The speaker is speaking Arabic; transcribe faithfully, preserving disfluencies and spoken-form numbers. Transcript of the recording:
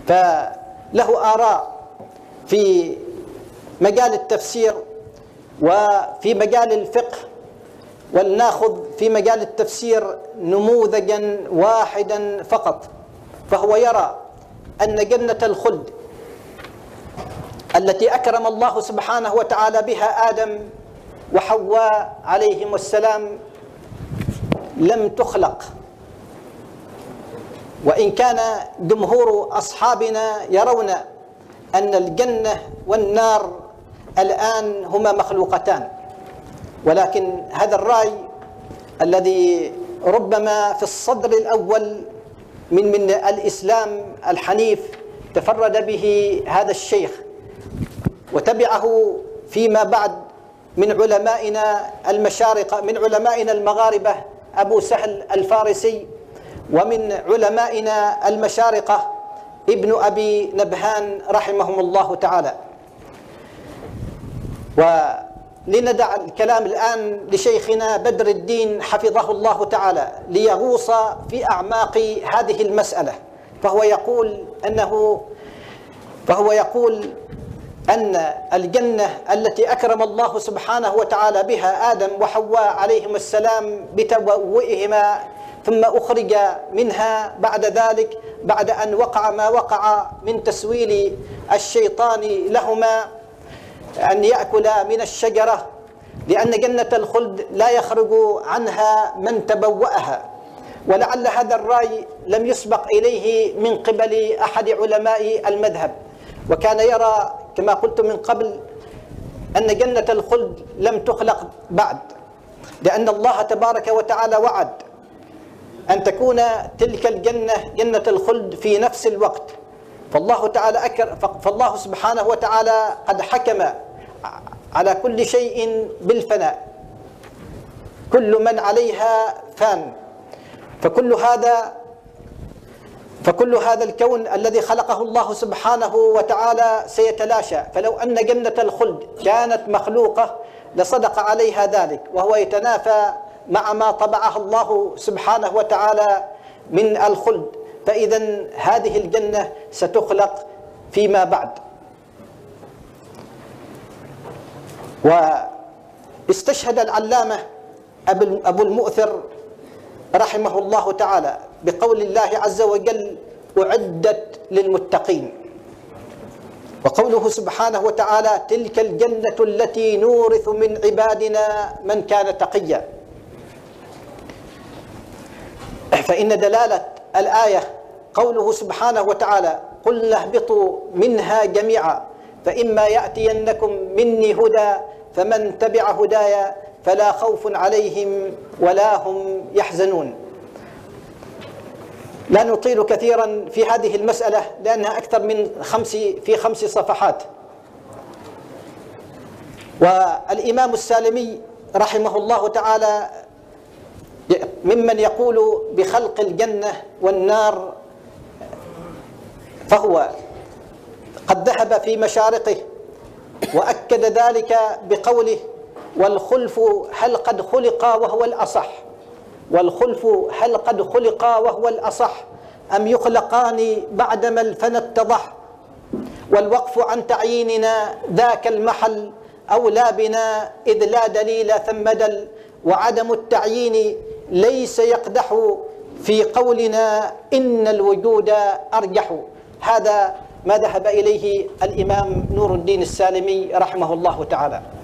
فله آراء في مجال التفسير وفي مجال الفقه، ولنأخذ في مجال التفسير نموذجا واحدا فقط. فهو يرى أن جنة الخلد التي أكرم الله سبحانه وتعالى بها آدم وحواء عليهم السلام لم تخلق، وإن كان جمهور أصحابنا يرون أن الجنة والنار الآن هما مخلوقتان، ولكن هذا الرأي الذي ربما في الصدر الأول من من الإسلام الحنيف تفرد به هذا الشيخ، وتبعه فيما بعد من علمائنا المشارقة، من علمائنا المغاربة أبو سهل الفارسي، ومن علمائنا المشارقة ابن أبي نبهان رحمهم الله تعالى. ولندع الكلام الآن لشيخنا بدر الدين حفظه الله تعالى ليغوص في أعماق هذه المسألة. فهو يقول أنه فهو يقول أن الجنة التي أكرم الله سبحانه وتعالى بها آدم وحواء عليهم السلام بتبوئهما ثم أخرج منها بعد ذلك بعد أن وقع ما وقع من تسويل الشيطان لهما أن يأكلا من الشجرة، لأن جنة الخلد لا يخرج عنها من تبوأها. ولعل هذا الرأي لم يسبق إليه من قبل أحد علماء المذهب، وكان يرى كما قلت من قبل أن جنة الخلد لم تخلق بعد، لأن الله تبارك وتعالى وعد أن تكون تلك الجنة جنة الخلد في نفس الوقت. فالله تعالى أكر فالله سبحانه وتعالى قد حكم على كل شيء بالفناء، كل من عليها فان، فكل هذا فكل هذا الكون الذي خلقه الله سبحانه وتعالى سيتلاشى. فلو أن جنة الخلد كانت مخلوقة لصدق عليها ذلك، وهو يتنافى مع ما طبعه الله سبحانه وتعالى من الخلد، فإذا هذه الجنة ستخلق فيما بعد. واستشهد العلامة أبو المؤثر رحمه الله تعالى بقول الله عز وجل: أعدت للمتقين. وقوله سبحانه وتعالى: تلك الجنة التي نورث من عبادنا من كان تقيا. فإن دلالة الآية قوله سبحانه وتعالى: قل اهبطوا منها جميعا فإما يأتينكم مني هدى فمن تبع هدايا فلا خوف عليهم ولا هم يحزنون. لا نطيل كثيرا في هذه المسألة لأنها أكثر من خمس في خمس صفحات. والإمام السالمي رحمه الله تعالى ممن يقول بخلق الجنة والنار، فهو قد ذهب في مشارقه وأكد ذلك بقوله: والخلف هل قد خلقا وهو الأصح والخلف هل قد خلقا وهو الأصح أم يخلقان بعدما الفنى اتضح، والوقف عن تعييننا ذاك المحل أولى بنا إذ لا دليل ثم دل، وعدم التعيين ليس يقدح في قولنا إن الوجود أرجح. هذا ما ذهب إليه الإمام نور الدين السالمي رحمه الله تعالى.